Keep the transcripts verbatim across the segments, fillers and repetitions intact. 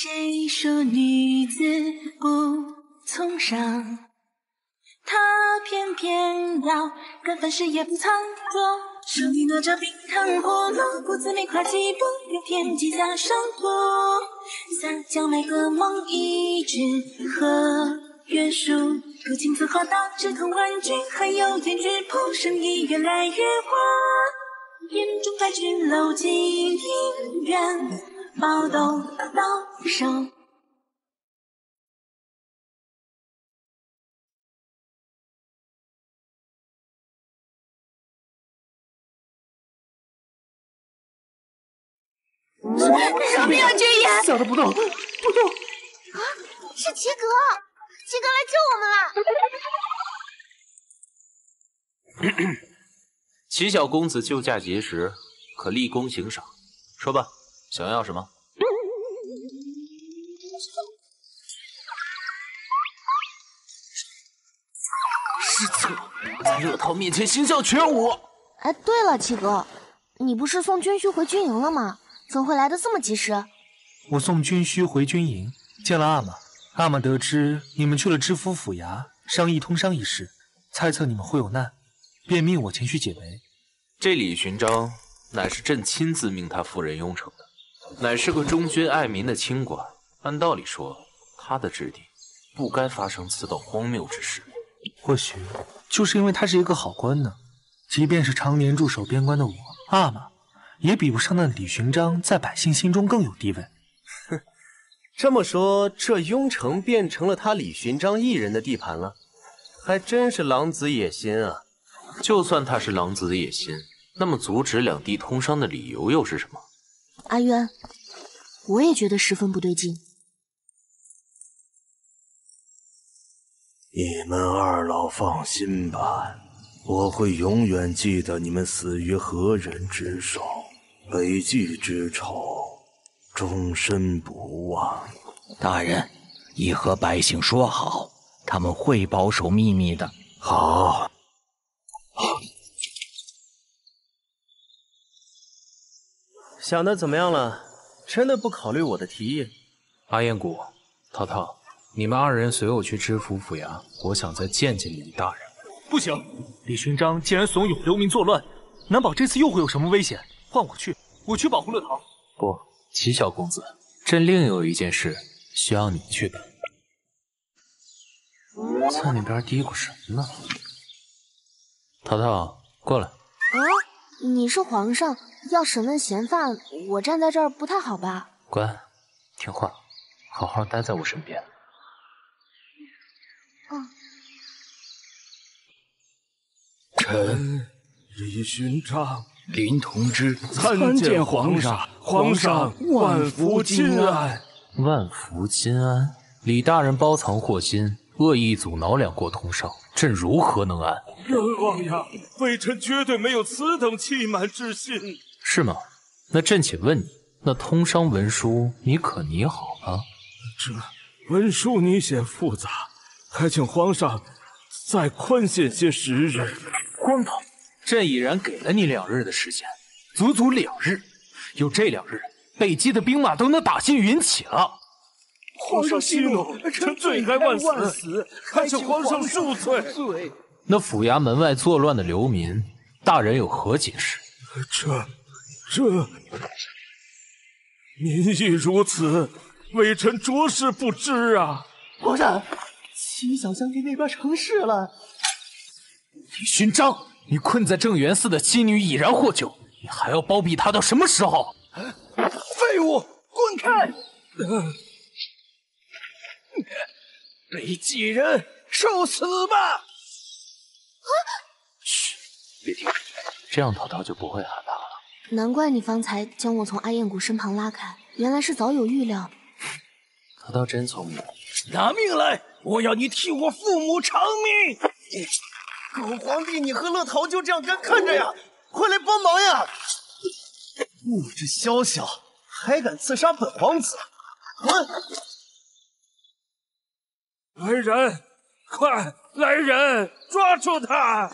谁说女子不从上？她偏偏要干饭时也不藏躲，手里拿着冰糖菠萝，不自没跨几步，有天机下上坡，撒娇卖个梦，一纸和约束，如今自画大直筒玩具，还有胭脂谱，生意越来越滑，眼中白纸楼金庭院，宝斗到手。 饶命啊，绝言！ 吓得不动，不动！ 啊，是齐格，齐格来救我们了！齐小公子救驾劫时，可立功行赏。说吧，想要什么？失策，在乐涛面前形象全无。 哎，对了，齐格，你不是送军需回军营了吗？怎会来得这么及时？ 我送军需回军营，见了阿玛。阿玛得知你们去了知府府衙商议通商一事，猜测你们会有难，便命我前去解围。 这李寻章乃是朕亲自命他赴任雍城的，乃是个忠君爱民的清官。按道理说，他的质地不该发生此等荒谬之事。 或许就是因为他是一个好官呢。即便是常年驻守边关的我，阿玛也比不上那李寻章在百姓心中更有地位。 哼，这么说，这雍城变成了他李寻章一人的地盘了，还真是狼子野心啊！ 就算他是狼子野心，那么阻止两地通商的理由又是什么？ 阿渊，我也觉得十分不对劲。 你们二老放心吧。我会永远记得你们死于何人之手，北冀之仇，终身不忘。 大人，已和百姓说好，他们会保守秘密的。 好。 想的怎么样了？真的不考虑我的提议？ 阿彦谷、涛涛，你们二人随我去知府府衙，我想再见见李大人。 不行，李寻章既然怂恿流民作乱，难保这次又会有什么危险。换我去，我去保护乐桃。 不，齐小公子，朕另有一件事需要你去办。在那边嘀咕什么呢？淘淘，过来。 啊，你是皇上，要审问嫌犯，我站在这儿不太好吧？ 乖，听话，好好待在我身边。 嗯。 臣李寻章， 林同知参见皇上，皇上万福金安。 万福金安。李大人包藏祸心，恶意阻挠两国通商，朕如何能安？ 冤枉呀！微臣绝对没有此等欺瞒之心。 是吗？那朕且问你，那通商文书你可拟好了？ 这文书拟显复杂，还请皇上再宽限些时日。 荒唐！朕已然给了你两日的时间，足足两日。有这两日，北冀的兵马都能打进云起了。 皇上息怒，臣罪该万死，还请皇上恕罪。 那府衙门外作乱的流民，大人有何解释？ 这这民意如此，微臣着实不知啊。 皇上，齐小将军那边成事了。 李寻章，你困在正元寺的妻女已然获救，你还要包庇他到什么时候？ 废物，滚开！呃、北冀人，受死吧！ 啊！ 嘘，别听，这样淘淘就不会害怕了。 难怪你方才将我从阿彦谷身旁拉开，原来是早有预料。 淘淘真聪明。 拿命来！我要你替我父母偿命！狗皇帝，你和乐桃就这样干看着呀？快来帮忙呀！物质宵小，还敢刺杀本皇子！滚！ 来人，快来人，抓住他！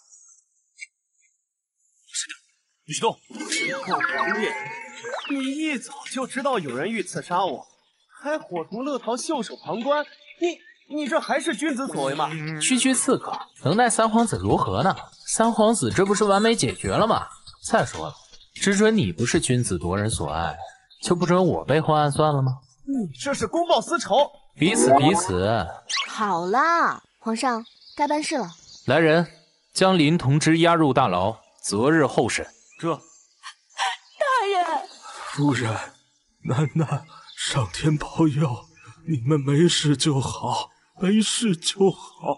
是的，李旭东，狗皇帝，你一早就知道有人欲刺杀我， 还伙同乐桃袖手旁观，你你这还是君子所为吗？ 区区刺客能奈三皇子如何呢？三皇子这不是完美解决了吗？再说了，只准你不是君子夺人所爱，就不准我背后暗算了吗？ 你这是公报私仇， 彼此彼此。 好啦，皇上该办事了。 来人，将林同之押入大牢，择日候审。 这。 大人， 夫人，楠楠，上天保佑，你们没事就好，没事就好。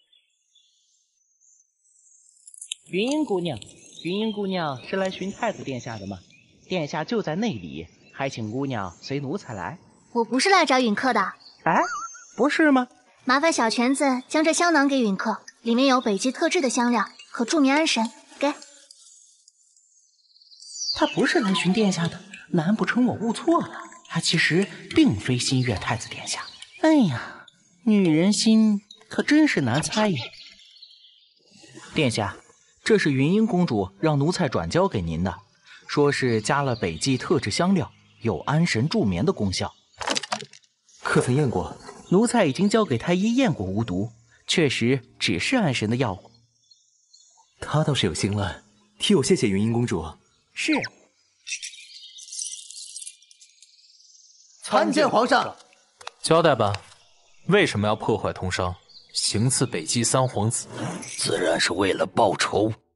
云英姑娘，云英姑娘是来寻太子殿下的吗？殿下就在内里，还请姑娘随奴才来。 我不是来找允客的。 哎，不是吗？ 麻烦小犬子将这香囊给允客，里面有北极特制的香料，可助眠安神。给。 他不是来寻殿下的，难不成我误错了？他其实并非心悦太子殿下。哎呀，女人心可真是难猜呀。殿下，这是云英公主让奴才转交给您的，说是加了北极特制香料，有安神助眠的功效。 可曾验过？ 奴才已经交给太医验过无毒，确实只是安神的药物。 他倒是有心了，替我谢谢云英公主。 是。 参见皇上。 交代吧，为什么要破坏通商，行刺北极三皇子？ 自然是为了报仇。